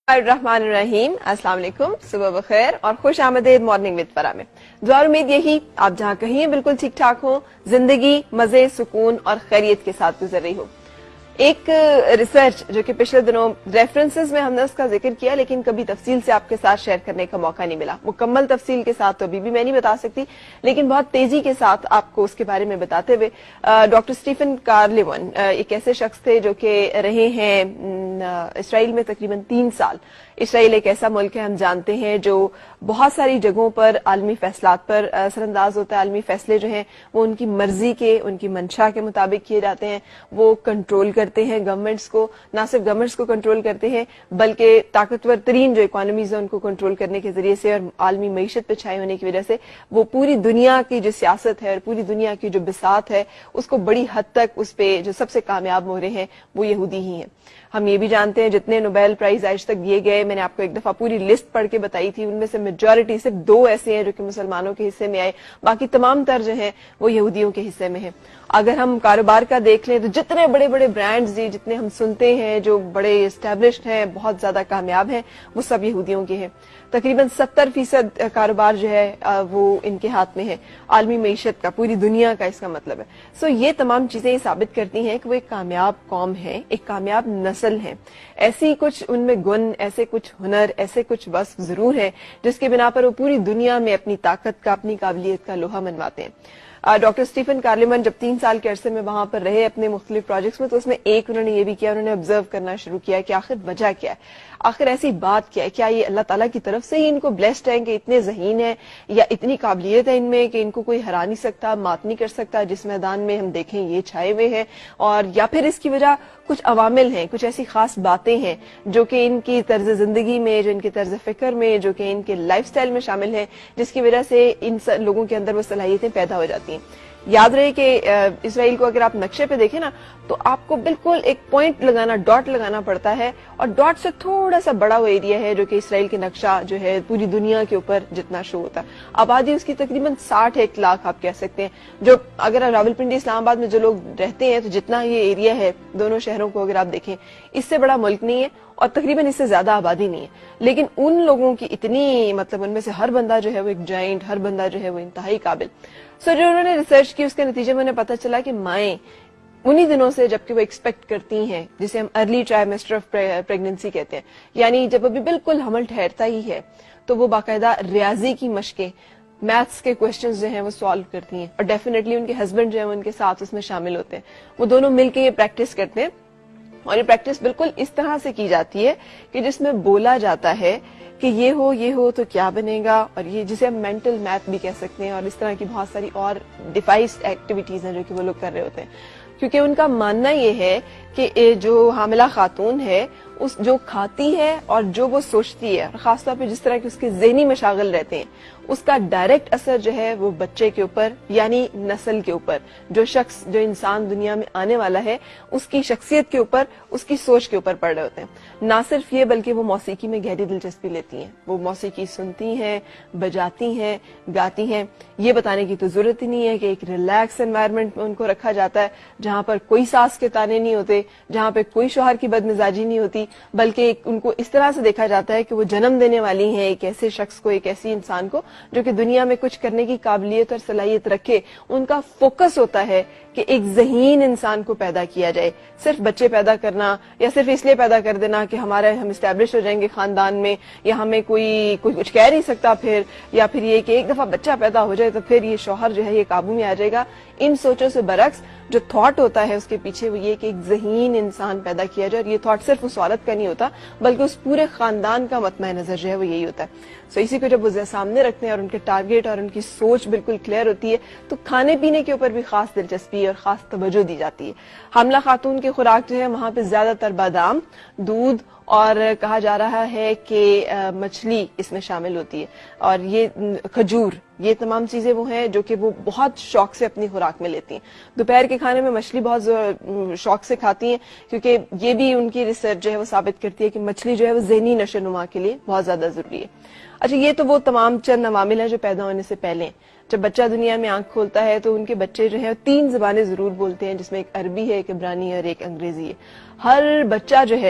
الرحمن الرحیم، السلام علیکم، صبح بخیر اور خوش آمدید مارننگ وتھ فرا میں۔ دعا اور امید یہی آپ جہاں کہیں ہیں بالکل ٹھیک ٹھاک ہوں، زندگی مزے، سکون اور خیریت کے ساتھ گزر رہی ہو۔ ایک ریسرچ جو کہ پچھلے دنوں ریفرنسز میں ہم نے اس کا ذکر کیا، لیکن کبھی تفصیل سے آپ کے ساتھ شیئر کرنے کا موقع نہیں ملا۔ مکمل تفصیل کے ساتھ تو ابھی بھی میں نہیں بتا سکتی، لیکن بہت تیزی کے ساتھ آپ کو اس کے بارے میں بتاتے ہوئے ڈاکٹر اسٹیفن کارلیون ایک ایسے شخص تھے جو کہ رہے ہیں اسرائیل میں تقریباً 3 سال۔ اسرائیل ایک ایسا ملک ہے، ہم جانتے ہیں، جو بہت ساری جگہوں پر عالمی فیصلات پر اثر انداز ہوتا ہے۔ عالمی فیصلے جو ہیں وہ ان کی مرضی کے، ان کی منشا کے مطابق کیے جاتے ہیں۔ وہ کنٹرول کرتے ہیں گورنمنٹس کو، نہ صرف گورنمنٹس کو کنٹرول کرتے ہیں بلکہ طاقتور ترین جو اکانومیز ہیں ان کو کنٹرول کرنے کے ذریعے سے، اور عالمی معیشت پہ چھائے ہونے کی وجہ سے وہ پوری دنیا کی جو سیاست ہے اور پوری دنیا کی جو بساط ہے اس کو بڑی حد تک اس پہ جو سب سے کامیاب ہو رہے ہیں وہ یہودی ہی ہیں۔ ہم یہ بھی جانتے ہیں جتنے نوبیل پرائز آج تک دیے گئے، میں نے آپ کو ایک دفعہ پوری لسٹ پڑھ کے بتائی تھی، ان میں سے میجورٹی صرف 2 ایسے ہیں جو کہ مسلمانوں کے حصے میں آئے، باقی تمام تر جو ہیں وہ یہودیوں کے حصے میں ہیں۔ اگر ہم کاروبار کا دیکھ لیں تو جتنے بڑے بڑے برانڈز جتنے ہم سنتے ہیں جو بڑے اسٹیبلشڈ ہیں، بہت زیادہ کامیاب ہیں، وہ سب یہودیوں کے ہیں۔ تقریباً 70% کاروبار جو ہے وہ ان کے ہاتھ میں ہے، عالمی معیشت کا، پوری دنیا کا، اس کا مطلب ہے۔ سو یہ تمام چیزیں ثابت کرتی ہیں کہ وہ ایک کامیاب قوم ہے، ایک کامیاب نسل ہے۔ ایسی کچھ ان میں گن، ایسے کچھ ہنر، ایسے کچھ وصف ضرور ہے جس کے بنا پر وہ پوری دنیا میں اپنی طاقت کا، اپنی قابلیت کا لوہا منواتے ہیں۔ ڈاکٹر اسٹیفن کارلیمن جب 3 سال کے عرصے میں وہاں پر رہے اپنے مختلف پروجیکٹس میں، تو اس میں ایک انہوں نے یہ بھی کیا، انہوں نے آبزرو کرنا شروع کیا کہ آخر وجہ کیا ہے، آخر ایسی بات کیا ہے، کیا یہ اللہ تعالیٰ کی طرف سے ہی ان کو بلیسڈ ہیں کہ اتنے ذہین ہیں، یا اتنی قابلیت ہے ان میں کہ ان کو کوئی ہرا نہیں سکتا، مات نہیں کر سکتا، جس میدان میں ہم دیکھیں یہ چھائے ہوئے ہیں، اور یا پھر اس کی وجہ کچھ عوامل ہیں، کچھ ایسی خاص باتیں ہیں جو کہ ان کی طرز زندگی میں، جو ان کے طرز فکر میں، جو کہ ان کے لائف سٹائل میں شامل ہیں، جس کی وجہ سے ان لوگوں کے اندر وہ صلاحیتیں پیدا ہو جاتی ہیں۔ یاد رہے کہ اسرائیل کو اگر آپ نقشے پہ دیکھیں نا تو آپ کو بالکل ایک پوائنٹ لگانا، ڈاٹ لگانا پڑتا ہے، اور ڈاٹ سے تھوڑا سا بڑا وہ ایریا ہے جو کہ اسرائیل کے نقشہ جو ہے پوری دنیا کے اوپر جتنا شو ہوتا ہے۔ آبادی اس کی تقریباً 61 لاکھ آپ کہہ سکتے ہیں، جو اگر راولپنڈی اسلام آباد میں جو لوگ رہتے ہیں تو جتنا یہ ایریا ہے دونوں شہروں کو اگر آپ دیکھیں، اس سے بڑا ملک نہیں ہے اور تقریباً اس سے زیادہ آبادی نہیں ہے، لیکن ان لوگوں کی اتنی ان میں سے ہر بندہ جو ہے وہ ایک جائنٹ، ہر بندہ جو ہے وہ انتہائی قابل۔ جو انہوں نے ریسرچ کی اس کے نتیجے میں انہیں پتہ چلا کہ مائیں انہی دنوں سے جب کہ وہ ایکسپیکٹ کرتی ہیں، جسے ہم ارلی ٹرائمیسٹر آف پریگننسی کہتے ہیں، یعنی جب ابھی بالکل حمل ٹھہرتا ہی ہے تو وہ باقاعدہ ریاضی کی مشقیں، میتھس کے کوسچنز جو ہیں وہ سالو کرتی ہیں، اور ڈیفینیٹلی ان کے ہسبینڈ جو ہیں وہ ان کے ساتھ اس میں شامل ہوتے ہیں، وہ دونوں مل کے یہ پریکٹس کرتے ہیں، اور یہ پریکٹس بالکل اس طرح سے کی جاتی ہے کہ جس میں بولا جاتا ہے کہ یہ ہو تو کیا بنے گا، اور یہ جسے ہم مینٹل میتھ بھی کہہ سکتے ہیں، اور اس طرح کی بہت ساری اور ڈیوائسڈ ایکٹیویٹیز ہیں جو کہ وہ لوگ کر رہے ہوتے ہیں، کیونکہ ان کا ماننا یہ ہے کہ جو حاملہ خاتون ہے اس جو کھاتی ہے اور جو وہ سوچتی ہے، اور خاص طور پہ جس طرح کے اس کے ذہنی مشاغل رہتے ہیں، اس کا ڈائریکٹ اثر جو ہے وہ بچے کے اوپر، یعنی نسل کے اوپر، جو شخص، جو انسان دنیا میں آنے والا ہے اس کی شخصیت کے اوپر، اس کی سوچ کے اوپر پڑ رہے ہوتے ہیں۔ نہ صرف یہ بلکہ وہ موسیقی میں گہری دلچسپی لیتی ہیں، وہ موسیقی سنتی ہیں، بجاتی ہیں، گاتی ہیں۔ یہ بتانے کی تو ضرورت ہی نہیں ہے کہ ایک ریلیکس انوائرمنٹ میں ان کو رکھا جاتا ہے، جہاں پر کوئی ساس کے تانے نہیں ہوتے، جہاں پہ کوئی شوہر کی بدمزاجی نہیں ہوتی، بلکہ ان کو اس طرح سے دیکھا جاتا ہے کہ وہ جنم دینے والی ہیں ایک ایسے شخص کو، ایک ایسی انسان کو جو کہ دنیا میں کچھ کرنے کی قابلیت اور صلاحیت رکھے۔ ان کا فوکس ہوتا ہے کہ ایک ذہین انسان کو پیدا کیا جائے۔ صرف بچے پیدا کرنا یا صرف اس لیے پیدا کر دینا کہ ہم اسٹیبلش ہو جائیں گے خاندان میں، یا ہمیں کوئی کچھ کہہ نہیں سکتا پھر، یا پھر یہ کہ ایک دفعہ بچہ پیدا ہو جائے تو پھر یہ شوہر جو ہے یہ قابو میں آ جائے گا، ان سوچوں سے برعکس جو تھاٹ ہوتا ہے اس کے پیچھے وہ یہ کہ ایک ذہین انسان پیدا کیا جائے، اور یہ تھاٹ صرف اس عورت کا نہیں ہوتا بلکہ اس پورے خاندان کا مطمع نظر جو ہے وہ یہی ہوتا ہے۔ اسی کو جب وہ سامنے رکھتے ہیں اور ان کے ٹارگیٹ اور ان کی سوچ بالکل کلیئر ہوتی ہے تو کھانے پینے کے اوپر بھی خاص دلچسپی اور خاص توجہ دی جاتی ہے۔ حاملہ خاتون کی خوراک جو ہے وہاں پہ زیادہ تر بادام، دودھ، اور کہا جا رہا ہے کہ مچھلی اس میں شامل ہوتی ہے، اور یہ کھجور، یہ تمام چیزیں وہ ہیں جو کہ وہ بہت شوق سے اپنی خوراک میں لیتی ہیں۔ دوپہر کے کھانے میں مچھلی بہت شوق سے کھاتی ہیں، کیونکہ یہ بھی ان کی ریسرچ جو ہے وہ ثابت کرتی ہے کہ مچھلی جو ہے وہ ذہنی نشو و نما کے لیے بہت زیادہ ضروری ہے۔ اچھا، یہ تو وہ تمام چند عوامل ہیں جو پیدا ہونے سے پہلے ہیں۔ جب بچہ دنیا میں آنکھ کھولتا ہے تو ان کے بچے جو ہیں 3 زبانیں ضرور بولتے ہیں، جس میں ایک عربی ہے، ایک عبرانی ہے اور ایک انگریزی ہے۔ ہر بچہ جو ہے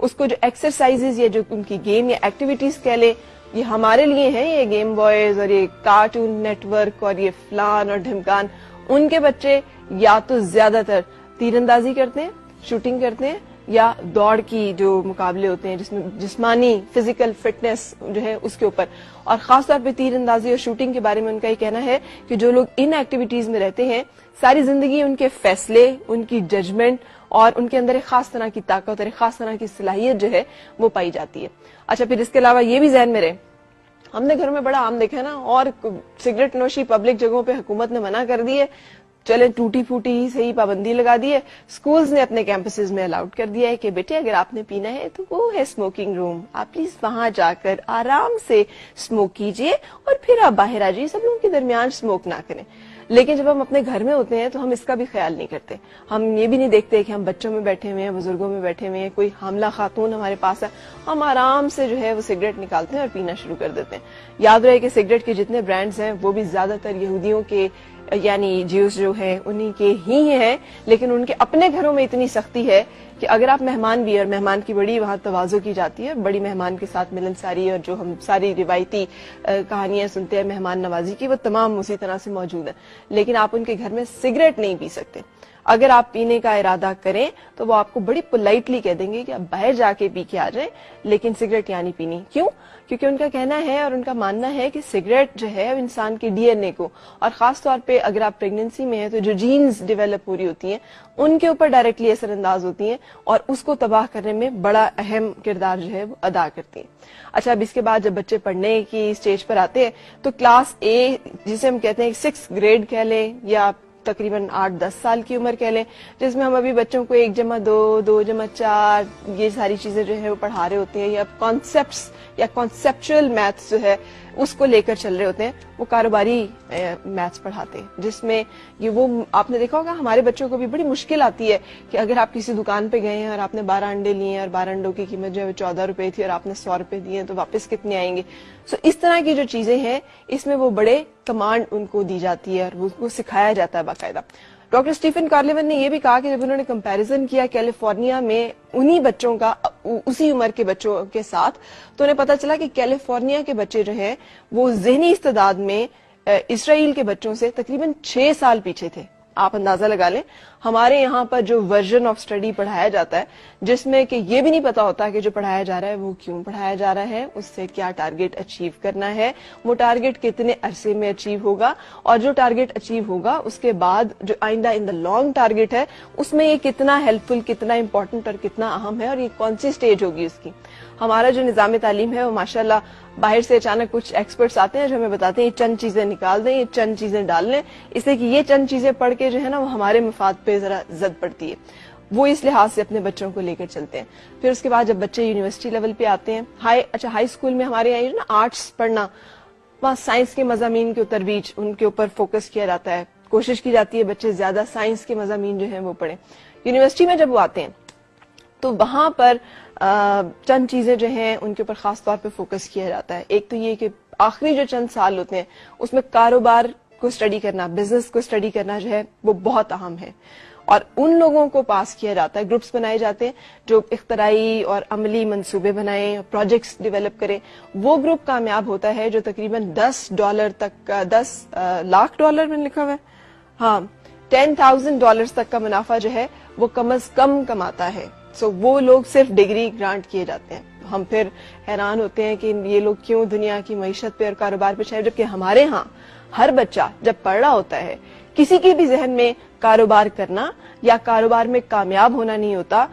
اس کو جو ایکسرسائزز یا جو ان کی گیم یا ایکٹیویٹیز کہہ لیں یہ ہمارے لیے ہیں, یہ گیم بوائز اور یہ کارٹون نیٹ ورک اور یہ فلان اور ڈھمکان, ان کے بچے یا تو زیادہ تر تیر اندازی کرتے ہیں, شوٹنگ کرتے ہیں, یا دوڑ کی جو مقابلے ہوتے ہیں جس میں جسمانی فزیکل فٹنس جو ہے اس کے اوپر, اور خاص طور پہ تیر اندازی اور شوٹنگ کے بارے میں ان کا یہ کہنا ہے کہ جو لوگ ان ایکٹیویٹیز میں رہتے ہیں ساری زندگی ان کے فیصلے, ان کی ججمنٹ اور ان کے اندر ایک خاص طرح کی طاقت اور ایک خاص طرح کی صلاحیت جو ہے وہ پائی جاتی ہے. اچھا پھر اس کے علاوہ یہ بھی ذہن میں رہے, ہم نے گھروں میں بڑا عام دیکھا ہے نا, اور سگریٹ نوشی پبلک جگہوں پہ حکومت نے منع کر دی ہے, چلے ٹوٹی پھوٹی ہی صحیح پابندی لگا دی ہے, سکولز نے اپنے کیمپسز میں الاؤڈ کر دیا ہے کہ بیٹے اگر آپ نے پینا ہے تو وہ ہے اسموکنگ روم, آپ پلیز وہاں جا کر آرام سے اسموک کیجئے اور پھر آپ باہر آ جائیے, سب لوگوں کے درمیان اسموک نہ کریں. لیکن جب ہم اپنے گھر میں ہوتے ہیں تو ہم اس کا بھی خیال نہیں کرتے, ہم یہ بھی نہیں دیکھتے کہ ہم بچوں میں بیٹھے ہوئے ہیں, بزرگوں میں بیٹھے ہوئے ہیں, کوئی حاملہ خاتون ہمارے پاس ہے, ہم آرام سے جو ہے وہ سگریٹ نکالتے ہیں اور پینا شروع کر دیتے ہیں. یاد رہے کہ سگریٹ کے جتنے برانڈز ہیں وہ بھی زیادہ تر یہودیوں کے یعنی جیوز جو ہے انہی کے ہی ہیں, لیکن ان کے اپنے گھروں میں اتنی سختی ہے کہ اگر آپ مہمان بھی, اور مہمان کی بڑی وہاں تواضع کی جاتی ہے, بڑی مہمان کے ساتھ ملنساری اور جو ہم ساری روایتی کہانیاں سنتے ہیں مہمان نوازی کی وہ تمام اسی طرح سے موجود ہیں, لیکن آپ ان کے گھر میں سگریٹ نہیں پی سکتے. اگر آپ پینے کا ارادہ کریں تو وہ آپ کو بڑی پولائٹلی کہہ دیں گے کہ آپ باہر جا کے پی کے آ جائیں, لیکن سگریٹ یہاں نہیں پینی. کیوں؟ کیونکہ ان کا کہنا ہے اور ان کا ماننا ہے کہ سگریٹ جو ہے انسان کے ڈی این اے کو, اور خاص طور پہ اگر آپ پریگننسی میں ہیں تو جو جینز ڈیولپ ہو رہی ہوتی ہیں ان کے اوپر ڈائریکٹلی اثر انداز ہوتی ہیں اور اس کو تباہ کرنے میں بڑا اہم کردار جو ہے وہ ادا کرتی ہیں. اچھا اب اس کے بعد جب بچے پڑھنے کی اسٹیج پر آتے ہیں تو کلاس اے جسے ہم کہتے ہیں 6th گریڈ کہہ لیں یا تقریباً 8-10 سال کی عمر کہہ لیں, جس میں ہم ابھی بچوں کو 1+2 2+4 یہ ساری چیزیں جو ہے وہ پڑھا رہے ہوتے ہیں, یا کانسیپٹس یا کانسیپچل میتھس جو ہے اس کو لے کر چل رہے ہوتے ہیں, وہ کاروباری میتھس پڑھاتے ہیں جس میں یہ وہ آپ نے دیکھا ہوگا ہمارے بچوں کو بھی بڑی مشکل آتی ہے کہ اگر آپ کسی دکان پہ گئے ہیں اور آپ نے 12 انڈے لیے ہیں اور 12 انڈوں کی قیمت جو ہے 14 روپے تھی اور آپ نے 100 روپے دیے تو واپس کتنے آئیں گے. سو اس طرح کی جو چیزیں ہیں اس میں وہ بڑے کمانڈ ان کو دی جاتی ہے اور وہ سکھایا جاتا ہے باقاعدہ. ڈاکٹر اسٹیفن کارلیون نے یہ بھی کہا کہ جب انہوں نے کمپیریزن کیا کیلیفورنیا میں انہی بچوں کا اسی عمر کے بچوں کے ساتھ, تو انہیں پتا چلا کہ کیلیفورنیا کے بچے جو ہیں وہ ذہنی استعداد میں اسرائیل کے بچوں سے تقریباً 6 سال پیچھے تھے. آپ اندازہ لگا لیں ہمارے یہاں پر جو ورژن آف اسٹڈی پڑھایا جاتا ہے جس میں کہ یہ بھی نہیں پتا ہوتا کہ جو پڑھایا جا رہا ہے وہ کیوں پڑھایا جا رہا ہے, اس سے کیا ٹارگٹ اچیو کرنا ہے, وہ ٹارگٹ کتنے عرصے میں اچیو ہوگا, اور جو ٹارگٹ اچیو ہوگا اس کے بعد جو آئندہ ان دا لانگ ٹارگٹ ہے اس میں یہ کتنا ہیلپ فل, کتنا امپورٹنٹ اور کتنا اہم ہے, اور یہ کون سی سٹیج ہوگی اس کی. ہمارا جو نظام تعلیم ہے وہ ماشاءاللہ باہر سے اچانک کچھ ایکسپرٹس آتے ہیں جو ہمیں بتاتے ہیں یہ چند چیزیں نکال دیں, یہ چند چیزیں ڈال لیں, اس لیے کہ یہ چند چیزیں پڑھ کے جو ہے نا وہ ہمارے مفاد پہ ذرا زد پڑتی ہے. وہ اس لحاظ سے اپنے بچوں کو لے کر چلتے ہیں. پھر اس کے بعد جب بچے یونیورسٹی لیول پہ آتے ہیں, ہائی اسکول میں ہمارے یہاں نا آرٹس پڑھنا, وہاں سائنس کے مضامین کے ترویج ان کے اوپر فوکس کیا جاتا ہے, کوشش کی جاتی ہے بچے زیادہ سائنس کے مضامین جو ہیں وہ پڑھیں. یونیورسٹی میں جب وہ آتے ہیں تو وہاں پر چند چیزیں جو ہیں ان کے اوپر خاص طور پہ فوکس کیا جاتا ہے. ایک تو یہ کہ آخری جو چند سال ہوتے ہیں اس میں کاروبار کو اسٹڈی کرنا, بزنس کو اسٹڈی کرنا جو ہے وہ بہت اہم ہے, اور ان لوگوں کو پاس کیا جاتا ہے, گروپس بنائے جاتے ہیں جو اختراعی اور عملی منصوبے بنائیں, پروجیکٹس ڈیولپ کریں. وہ گروپ کامیاب ہوتا ہے جو تقریباً $10 تک کا $10 لاکھ میں لکھا ہوا ہے, ہاں $10,000 تک کا منافع جو ہے وہ کم از کم کماتا ہے. سو وہ لوگ صرف ڈگری گرانٹ کیے جاتے ہیں. ہم پھر حیران ہوتے ہیں کہ یہ لوگ کیوں دنیا کی معیشت پہ اور کاروبار پہ چاہے, جبکہ ہمارے ہاں ہر بچہ جب پڑھ رہا ہوتا ہے کسی کے بھی ذہن میں کاروبار کرنا یا کاروبار میں کامیاب ہونا نہیں ہوتا.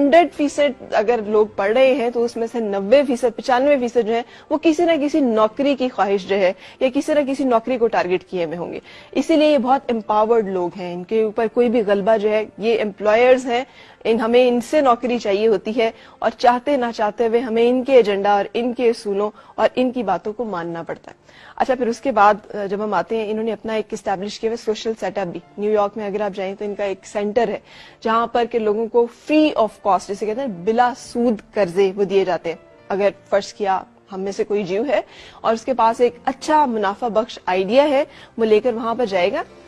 100% اگر لوگ پڑھ رہے ہیں تو اس میں سے 90% 95% جو ہے وہ کسی نہ کسی نوکری کی خواہش جو ہے یا کسی نہ کسی نوکری کو ٹارگٹ کیے ہوئے ہوں گے. اسی لیے یہ بہت امپاورڈ لوگ ہیں, ان کے اوپر کوئی بھی غلبہ جو ہے, یہ امپلائرز ہیں, ہمیں ان سے نوکری چاہیے ہوتی ہے اور چاہتے نہ چاہتے ہوئے ہمیں ان کے ایجنڈا اور ان کے اصولوں اور ان کی باتوں کو ماننا پڑتا ہے. اچھا پھر اس کے بعد جب ہم آتے ہیں, انہوں نے اپنا ایک اسٹیبلش کیا ہوا سوشل سیٹ اپ بھی. نیو یارک میں اگر آپ جائیں تو ان کا ایک سینٹر ہے جہاں پر کہ لوگوں کو فری آف کاسٹ, جسے کہتے ہیں بلا سود قرضے وہ دیے جاتے ہیں. اگر فرض کیا ہم میں سے کوئی جیو ہے اور اس کے پاس ایک اچھا منافع بخش آئیڈیا ہے, وہ لے کر وہاں پر جائے گا,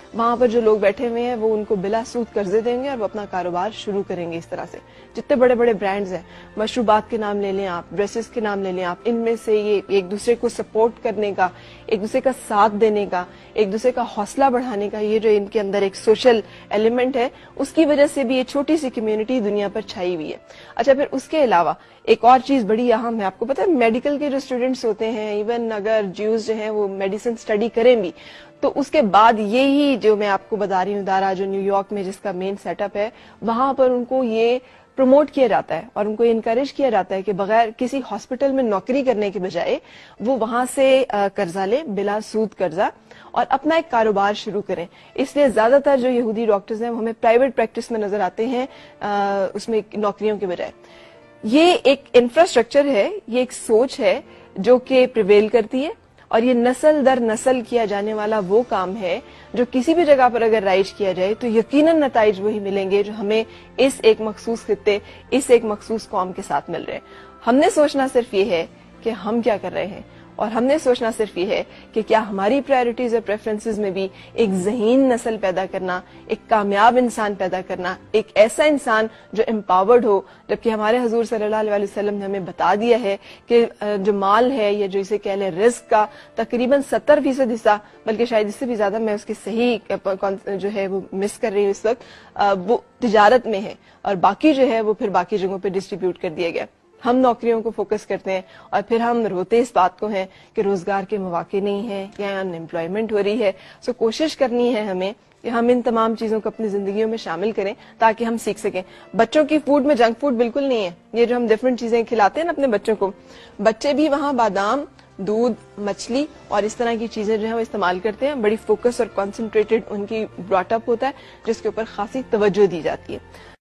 वहां पर जो लोग बैठे हुए हैं वो उनको बिला सूद कर्जे देंगे और वो अपना कारोबार शुरू करेंगे इस तरह से। जितने बड़े बड़े ब्रांड्स हैं, मशरूबात के नाम ले लें आप, ड्रेसेस के नाम ले लें आप, इनमें से ये एक दूसरे को सपोर्ट करने का, एक दूसरे का साथ देने का, एक दूसरे का हौसला बढ़ाने का, ये जो इनके अंदर एक सोशल एलिमेंट है, उसकी वजह से भी ये छोटी सी कम्युनिटी दुनिया पर छाई हुई है। अच्छा, फिर उसके अलावा एक और चीज बड़ी अहम है, आपको पता है मेडिकल के जो स्टूडेंट्स होते हैं, इवन अगर ज्यूज जो हैं वो मेडिसिन स्टडी करें भी, तो उसके बाद यही जो मैं आपको बता रही हूँ दारा, जो न्यूयॉर्क में जिसका मेन सेटअप है, वहां पर उनको ये प्रमोट किया जाता है और उनको इनकरेज किया जाता है कि बगैर किसी हॉस्पिटल में नौकरी करने के बजाय वो वहां से कर्जा ले, बिला सूद कर्जा, और अपना एक कारोबार शुरू करें। इसलिए ज्यादातर जो यहूदी डॉक्टर्स हैं वो हमें प्राइवेट प्रैक्टिस में नजर आते हैं, उसमें नौकरियों के बजाय। ये एक इंफ्रास्ट्रक्चर है, ये एक सोच है जो कि प्रिवेल करती है, और ये नस्ल दर नस्ल किया जाने वाला वो काम है जो किसी भी जगह पर अगर राइज किया जाए तो यकीनन नताइज वही मिलेंगे जो हमें इस एक मखसूस खित्ते, इस एक मखसूस कौम के साथ मिल रहे हैं। हमने सोचना सिर्फ ये है कि हम क्या कर रहे हैं, और हमने सोचना सिर्फ ये है कि क्या हमारी प्रायोरिटीज और प्रेफरेंसेस में भी एक ज़हीन नस्ल पैदा करना, एक कामयाब इंसान पैदा करना, एक ऐसा इंसान जो एम्पावर्ड हो, जबकि हमारे हुजूर सल्लल्लाहु अलैहि वसल्लम ने हमें बता दिया है कि जो माल है या जो इसे कह लें रिस्क का तकरीबन 70% हिस्सा, बल्कि शायद इससे भी ज्यादा, मैं उसकी सही जो है वो मिस कर रही हूँ इस वक्त, वो तिजारत में है, और बाकी जो है वो फिर बाकी जगहों पर डिस्ट्रीब्यूट कर दिया गया। हम नौकरियों को फोकस करते हैं और फिर हम रोते इस बात को हैं कि रोजगार के मौके नहीं है या अनएम्प्लॉयमेंट हो रही है। सो कोशिश करनी है हमें कि हम इन तमाम चीजों को अपनी जिंदगियों में शामिल करें ताकि हम सीख सकें। बच्चों की फूड में जंक फूड बिल्कुल नहीं है। ये जो हम डिफरेंट चीजें खिलाते हैं ना अपने बच्चों को, बच्चे भी वहां बादाम, दूध, मछली और इस तरह की चीजें जो है वो इस्तेमाल करते हैं। बड़ी फोकस और कॉन्सेंट्रेटेड उनकी ब्रॉटअप होता है जिसके ऊपर खासी तवज्जो दी जाती है।